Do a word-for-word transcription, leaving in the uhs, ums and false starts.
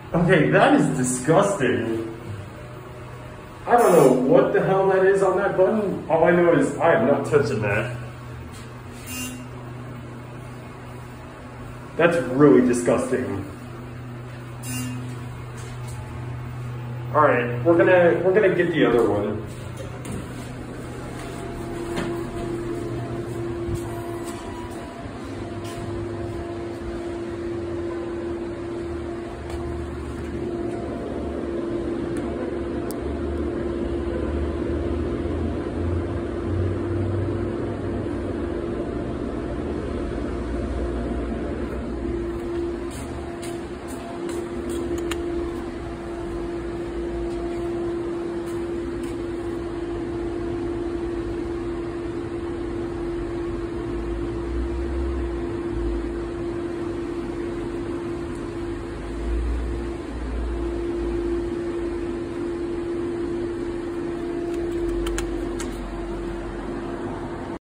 Okay, that is disgusting. I don't know what the hell that is on that button. All I know is I am not touching that. That's really disgusting. All right, we're gonna we're gonna get the other one.